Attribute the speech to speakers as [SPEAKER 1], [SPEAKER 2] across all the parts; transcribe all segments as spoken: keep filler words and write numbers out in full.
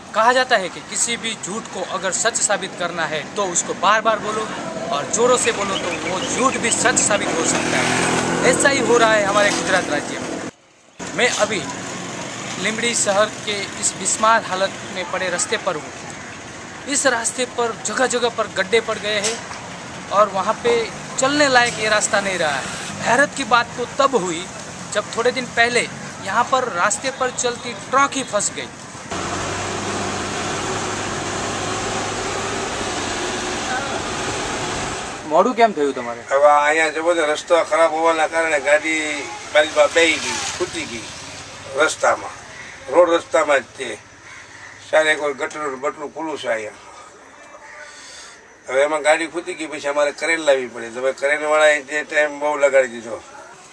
[SPEAKER 1] कहा जाता है कि किसी भी झूठ को अगर सच साबित करना है तो उसको बार बार बोलो और जोरों से बोलो तो वो झूठ भी सच साबित हो सकता है। ऐसा ही हो रहा है हमारे गुजरात राज्य में। मैं अभी लींबड़ी शहर के इस बिस्मार हालत में पड़े रास्ते पर हूँ। इस रास्ते पर जगह जगह पर गड्ढे पड़ गए हैं और वहाँ पे चलने लायक ये रास्ता नहीं रहा है। हैरत की बात तो तब हुई जब थोड़े दिन पहले यहाँ पर रास्ते पर चलती ट्रक ही फंस गई। मोड़ू केम थयुं तमारे?
[SPEAKER 2] हवे अहींया जो रस्तो खराब होवाना कारणे गाड़ी बारीમાં બેહી ગઈ, ખૂટી ગઈ રસ્તામાં, રોડ રસ્તામાં જ તે સારે કોઈ ગટરું બટરું ખુલ્લું છે અહીંયા। હવે એમાં ગાડી ખૂટી ગઈ પછી અમારે કરેલ લાવવી પડે, તો કરેલ વાળાએ તે ટાઈમ બહુ લગાડી દીધો।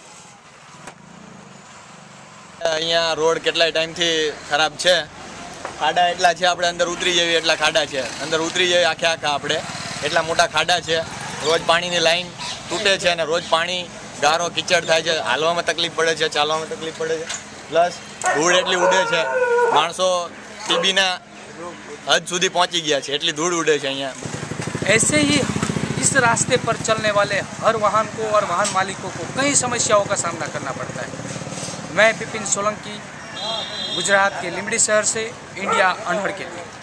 [SPEAKER 3] અહીંયા રોડ કેટલાય ટાઈમથી ખરાબ છે, ખાડા એટલા છે, આપણે અંદર ઉતરી જઈએ એટલા ખાડા છે, અંદર ઉતરી જઈએ આખે આખા આપણે એટલા મોટા ખાડા છે। रोज पानी की लाइन तूटे है ने रोज पानी गारो कीचड़ थाय छे, हालवामां तकलीफ पड़े छे, चालवामां तकलीफ पड़े छे, प्लस धूळ एटली उडे छे, माणसो टीबी ना हद सुधी पहुंची गया छे, एटली धूळ उडे छे अहींया।
[SPEAKER 1] ऐसे ही इस रास्ते पर चलने वाले हर वाहन को और वाहन मालिकों को कई समस्याओं का सामना करना पड़ता है। मैं विपिन सोलंकी, गुजरात के लींबड़ी शहर से, इंडिया अनहड़ के लिए।